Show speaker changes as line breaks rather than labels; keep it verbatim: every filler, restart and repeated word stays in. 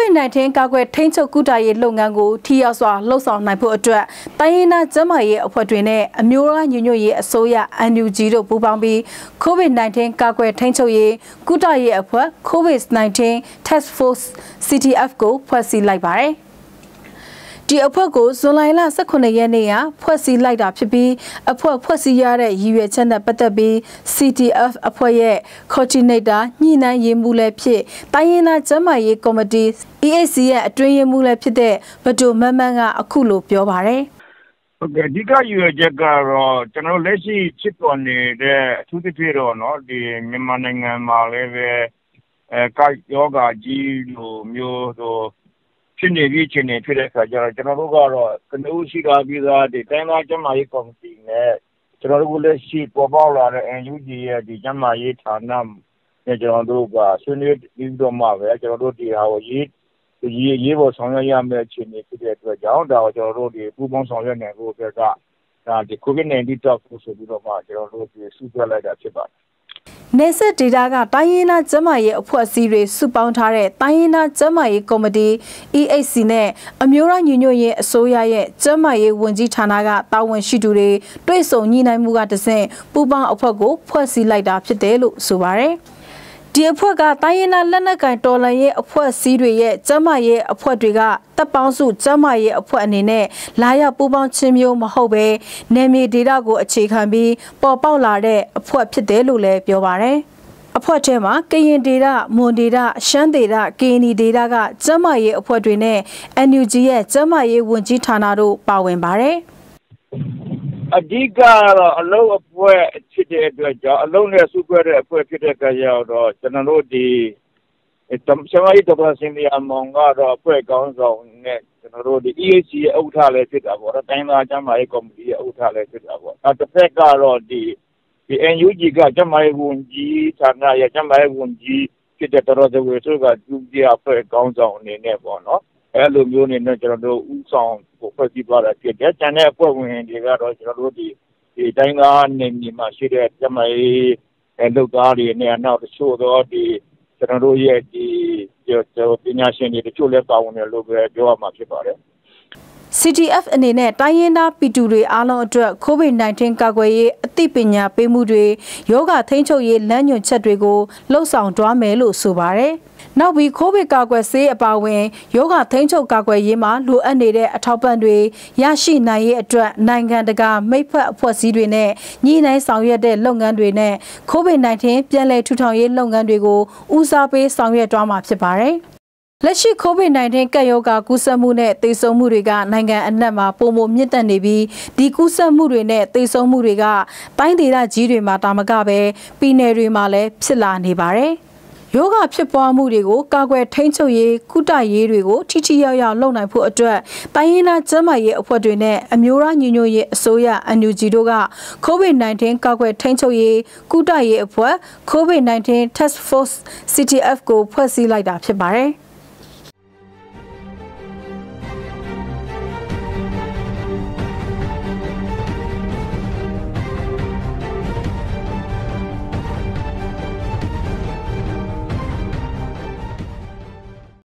COVID สิบเก้า ကာကွယ်ထိန်းချုပ်ကုသရေးလုပ်ငန်းကိုထိရောက်စွာလှုပ်ဆောင်နိုင်ဖို့အတွက်တိုင်းရင်းသားကျန်းမာရေးအဖွဲ့တွေနဲ့အမျိုးသားညီညွတ်ရေးအစိုးရ N U G တို့ပူးပေါင်းပြီး COVID สิบเก้า ကာကွယ်ထိန်းချုပ်ရေးကုသရေးအဖွဲ့ COVID สิบเก้า Task Force C T F ကိုဖွဲ့စည်းလိုက်ပါတယ်ဒီအဖွဲ့ကိုဇွန်လလ十九ရက်နေ့ကဖွဲ့စည်းလိုက်တာဖြစ်ပြီးအဖွဲ့ဖွဲ့စည်းရတဲ့ရည်ရွယ်ချက်နဲ့ပတ်သက်ပြီး C T F အဖွဲ့ရဲ့ Coordinator ညှိနှိုင်းရေးမှူးလည်းဖြစ်တိုင်းရင်းသားကျန်းမာရေးကော်မတီ E A C ရဲ့အတွင်းရေးမှူးလည်းဖြစ်တဲ့ဗဒိုမန်းမန်းကအခုလိုပြောပါတယ်
ဟုတ်ကဲ့ဒီကရည်ရွယ်ချက်ကတော့ကျွန်တော်လက်ရှိဖြစ်ပေါ်နေတဲ့အထူးသဖြင့်တော့เนาะဒီမြန်မာနိုင်ငံမှာလည်းပဲအဲကိုက်ယောဂါကြီးလိုမျိုးတော့ဖြစ်နေပြီးချင်းနေဖြစ်တဲ့အခါကျတော့ကျွန်တော်တို့ကတော့ကနဦးရှိတာပြီးသားဒီတိုင်းသားကျန်းမာရေးကော်မတီနဲ့ကျွန်တော်တို့လည်းရှိပေါ်ပေါက်လာတဲ့ N U G ရဲ့ဒီကျန်းမာရေးဌာနနဲ့ကျွန်တော်တို့ကဆွေးနွေးပြီးတော့မှပဲကျွန်တော်တို့ဒီဟာကိုရေးရေးရေးပေါ်ဆောင်ရွက်ရမယ့်အခြေအနေဖြစ်တဲ့အတွက်ကြောင့်ဒါကိုကျွန်တော်တို့ဒီပူးပေါင်းဆောင်ရွက်နိုင်ဖို့အတွက်ကဒါဒီ COVID สิบเก้า တောက်ဖို့ဆိုပြီးတော့မှကျွန်တော်တို့ဒီစုဖွဲ့လိုက်တာဖြစ်ပါတယ်
နေဆက်ဒေတာကတိုင်းရင်းသားကျန်းမာရေးအဖွဲ့အစည်းတွေစုပေါင်းထားတဲ့တိုင်းရင်းသားကျန်းမာရေးကော်မတီ E A C နဲ့အမျိုးသားညီညွတ်ရေးအစိုးရရဲ့ကျန်းမာရေးဝန်ကြီးဌာနကတာဝန်ရှိသူတွေတွေ့ဆုံညှိနှိုင်းမှုကတဆင့်ပူးပေါင်းအဖွဲ့ကိုဖွဲ့စည်းလိုက်တာဖြစ်တယ်လို့ဆိုပါတယ်ဒီအဖွဲ့ကတိုင်းရင်းသားလက်နက်ကိုင်တော်လှန်ရေးအဖွဲ့အစည်းတွေရဲ့ကျန်းမာရေးအဖွဲ့တွေကတပ်ပေါင်းစုကျန်းမာရေးအဖွဲ့အနေနဲ့လာရောက်ပူးပေါင်းခြင်းမျိုးမဟုတ်ပဲနယ်မြေဒေသကိုအခြေခံပြီးပေါ်ပေါက်လာတဲ့အဖွဲ့ဖြစ်တယ်လို့လည်းပြောပါတယ်အဖွဲ့ထဲမှာကရင်ဒေသမွန်ဒေသရှမ်းဒေသကရင်နီဒေသကကျန်းမာရေးအဖွဲ့တွေနဲ့ N U G ရဲ့ကျန်းမာရေးဝန်ကြီးဌာနတို့ပါဝင်ပါတယ်
အဓိကတော့အလုံးအဖွဲ့ဖြစ်တဲ့အတွက်ကြောင့်အလုံးနဲ့စုဖွဲ့တဲ့အဖွဲ့ဖြစ်တဲ့ကြရောက်တော့ကျွန်တော်တို့ဒီတမ်ဆမရီတော်စင်ဒီအမောင်ကတော့အဖွဲ့ကောင်းဆောင်နဲ့ကျွန်တော်တို့ဒီ E A C ရဲ့ဥက္ကဋ္ဌလည်းဖြစ်တာပေါ့နော်တိုင်းသားကျန်းမာရေးကော်မတီရဲ့ဥက္ကဋ္ဌလည်းဖြစ်တာပေါ့အဲတစ်ဖက်ကတော့ဒီဒီ N U G ကကျန်းမာရေးဝန်ကြီးဌာနရဲ့ကျန်းမာရေးဝန်ကြီးဖြစ်တဲ့တော်တော်ဝေဆိုကဒုတိယအဖွဲ့ကောင်းဆောင်အနေနဲ့ပေါ့နော်အဲလိုမျိုးနေနဲ့ကျွန်တော်တို့ဥဆောင်ကိုဖွဲ့စည်းသွားတာဖြစ်တယ်။ကျန်တဲ့အဖွဲ့ဝင်တွေကတော့ကျွန်တော်တို့ဒီဒီတိုင်းသားနေမြေမှာရှိတဲ့ကျမကြီးအဲလုပ်သားတွေနဲ့နောက်တချို့တော့ဒီကျွန်တော်တို့ရဲ့ဒီပညာရှင်တွေတချို့လည်းပါဝင်တယ်လို့ပဲပြောရမှာဖြစ်ပါတယ်
C T F အနေနဲ့တိုင်းရင်းသားပြည်သူတွေအားလုံးအတွက် COVID สิบเก้า ကာကွယ်ရေးအသိပညာပေးမှုတွေယောဂထိန်းချုပ်ရေးလမ်းညွှန်ချက်တွေကိုလှုပ်ဆောင်သွားမယ်လို့ဆိုပါတယ်။နောက်ပြီး COVID ကာကွယ်ဆေးအပါအဝင်ယောဂထိန်းချုပ်ကာကွယ်ရေးမှာလိုအပ်နေတဲ့အထောက်ပံ့တွေရရှိနိုင်ရေးအတွက်နိုင်ငံတကာမိတ်ဖက်အဖွဲ့အစည်းတွေနဲ့ညှိနှိုင်းဆောင်ရွက်တဲ့လုပ်ငန်းတွေနဲ့ COVID สิบเก้า ပြန်လည်ထူထောင်ရေးလုပ်ငန်းတွေကိုဦးစားပေးဆောင်ရွက်သွားမှာဖြစ်ပါတယ်။လက်ရှိ COVID สิบเก้า ကပ်ရောဂါကူးစက်မှုနဲ့သေဆုံးမှုတွေကနိုင်ငံအနှံ့မှာပုံမမြင့်တက်နေပြီးဒီကူးစက်မှုတွေနဲ့သေဆုံးမှုတွေကတိုင်းဒေသကြီးတွေမှာတာမကပဲပြည်နယ်တွေမှာလည်းဖြစ်လာနေပါတယ်။ယောဂဖြစ်ပွားမှုတွေကိုကာကွယ်ထိန်းချုပ်ရေးကုသရေးတွေကိုထိထိရောက်ရောက်လုပ်နိုင်ဖို့အတွက်တိုင်းရင်းသားကျန်းမာရေးအဖွဲ့တွေနဲ့အမျိုးသားညီညွတ်ရေးအစိုးရ N U G တို့က COVID สิบเก้า ကာကွယ်ထိန်းချုပ်ရေးကုသရေးအဖွဲ့ COVID สิบเก้า Task Force C T F ကိုဖွဲ့စည်းလိုက်တာဖြစ်ပါတယ်။